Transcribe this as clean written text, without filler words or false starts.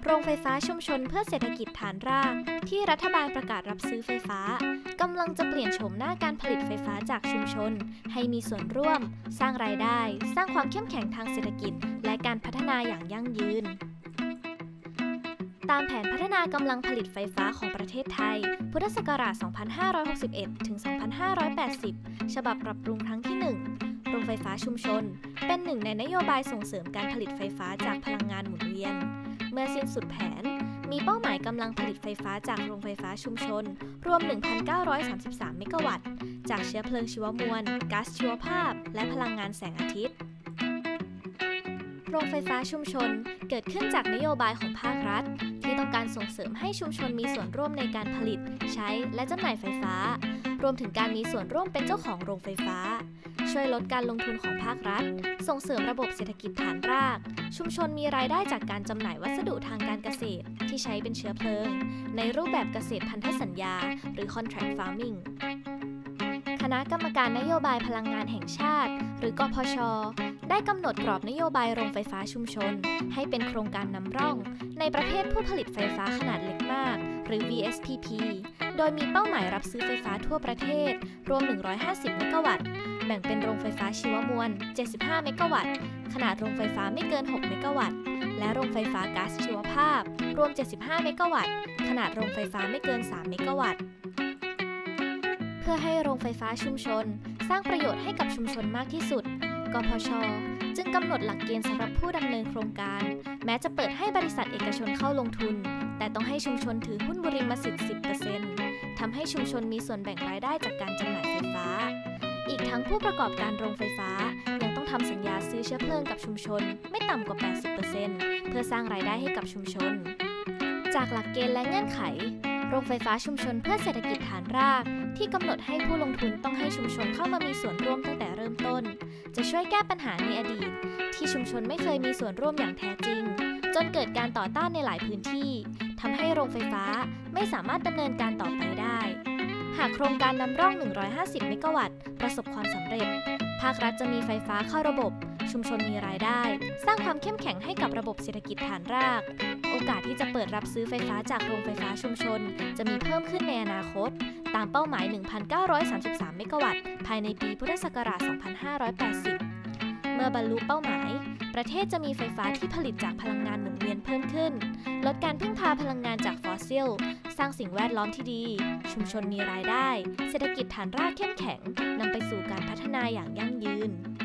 โรงไฟฟ้าชุมชนเพื่อเศรษฐกิจฐานรากที่รัฐบาลประกาศรับซื้อไฟฟ้ากำลังจะเปลี่ยนโฉมหน้าการผลิตไฟฟ้าจากชุมชนให้มีส่วนร่วมสร้างรายได้สร้างความเข้มแข็งทางเศรษฐกิจและการพัฒนาอย่างยั่งยืนตามแผนพัฒนากำลังผลิตไฟฟ้าของประเทศไทยพุทธศักราช 2561 ถึง 2580 ฉบับปรับปรุงครั้งที่ 1 โรงไฟฟ้าชุมชนเป็นหนึ่งในนโยบายส่งเสริมการผลิตไฟฟ้าจากพลังงานหมุนเวียนเมื่อสิ้นสุดแผนมีเป้าหมายกำลังผลิตไฟฟ้าจากโรงไฟฟ้าชุมชนรวม 1,933 เมกะวัตต์จากเชื้อเพลิงชีวมวลก๊าซชีวภาพและพลังงานแสงอาทิตย์โรงไฟฟ้าชุมชนเกิดขึ้นจากนโยบายของภาครัฐที่ต้องการส่งเสริมให้ชุมชนมีส่วนร่วมในการผลิตใช้และจำหน่ายไฟฟ้ารวมถึงการมีส่วนร่วมเป็นเจ้าของโรงไฟฟ้าช่วยลดการลงทุนของภาครัฐส่งเสริมระบบเศรษฐกิจฐานรากชุมชนมีรายได้จากการจำหน่ายวัสดุทางการเกษตรที่ใช้เป็นเชื้อเพลิงในรูปแบบเกษตรพันธสัญญาหรือ Contract Farming คณะกรรมการนโยบายพลังงานแห่งชาติหรือกพช.ได้กำหนดกรอบนโยบายโรงไฟฟ้าชุมชนให้เป็นโครงการนำร่องในประเภทผู้ผลิตไฟฟ้าขนาดเล็กมากหรือ VSPP โดยมีเป้าหมายรับซื้อไฟฟ้าทั่วประเทศรวม 150 เมกะวัตต์แบ่งเป็นโรงไฟฟ้าชีวมวล 75 เมกะวัตต์ขนาดโรงไฟฟ้าไม่เกิน 6 เมกะวัตต์และโรงไฟฟ้าก๊าซชีวภาพรวม 75 เมกะวัตต์ขนาดโรงไฟฟ้าไม่เกิน 3 เมกะวัตต์เพื่อให้โรงไฟฟ้าชุมชนสร้างประโยชน์ให้กับชุมชนมากที่สุดกพช.จึงกำหนดหลักเกณฑ์สำหรับผู้ดำเนินโครงการแม้จะเปิดให้บริษัทเอกชนเข้าลงทุนแต่ต้องให้ชุมชนถือหุ้นบริมสิทธิ์ 10% ทำให้ชุมชนมีส่วนแบ่งรายได้จากการจำหน่ายไฟฟ้าอีกทั้งผู้ประกอบการโรงไฟฟ้ายังต้องทำสัญญาซื้อเชื้อเพลิงกับชุมชนไม่ต่ำกว่า 80% เพื่อสร้างรายได้ให้กับชุมชนจากหลักเกณฑ์และเงื่อนไขโรงไฟฟ้าชุมชนเพื่อเศรษฐกิจฐานรากที่กำหนดให้ผู้ลงทุนต้องให้ชุมชนเข้ามามีส่วนร่วมตั้งแต่เริ่มต้นจะช่วยแก้ปัญหาในอดีตที่ชุมชนไม่เคยมีส่วนร่วมอย่างแท้จริงจนเกิดการต่อต้านในหลายพื้นที่ทำให้โรงไฟฟ้าไม่สามารถดำเนินการต่อไปได้หากโครงการนำร่อง 150 เมกะวัตต์ประสบความสำเร็จภาครัฐจะมีไฟฟ้าเข้าระบบชุมชนมีรายได้สร้างความเข้มแข็งให้กับระบบเศรษฐกิจฐานรากโอกาสที่จะเปิดรับซื้อไฟฟ้าจากโรงไฟฟ้าชุมชนจะมีเพิ่มขึ้นในอนาคตตามเป้าหมาย 1,933 เมกะวัตต์ภายในปีพุทธศักราช 2580 เมื่อบรรลุเป้าหมายประเทศจะมีไฟฟ้าที่ผลิตจากพลังงานหมุนเวียนเพิ่มขึ้นลดการพึ่งพาพลังงานจากฟอสซิลสร้างสิ่งแวดล้อมที่ดีชุมชนมีรายได้เศรษฐกิจฐานรากเข้มแข็งนำไปสู่การพัฒนาอย่างยั่งยืน